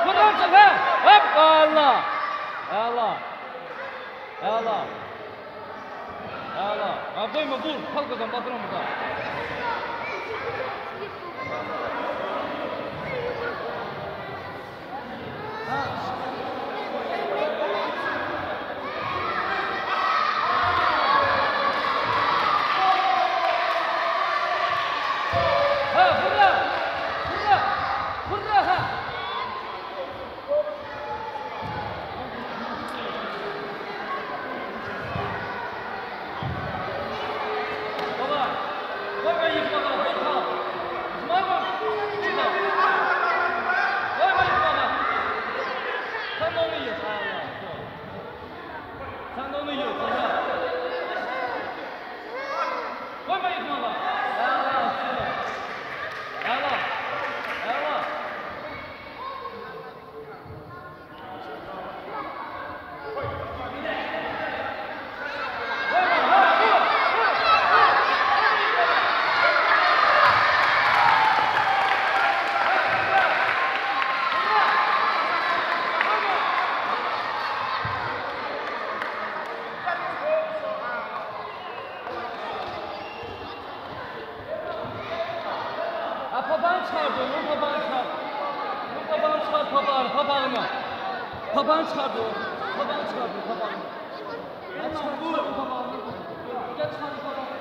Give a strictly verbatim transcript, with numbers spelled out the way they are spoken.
Buradan çık ha. Hop Allah. Allah. Allah. Allah. Ha koyma vur. Halkadan batıran burada. Papağanı çıkardı, o papağanı çıkardı. O papağanı çıkardı, papağanı, papağanı. Papağanı çıkardı o. Papağanı çıkardı, papağanı. Ya çıkardı, papağanı. Gel çıkardı, papağanı.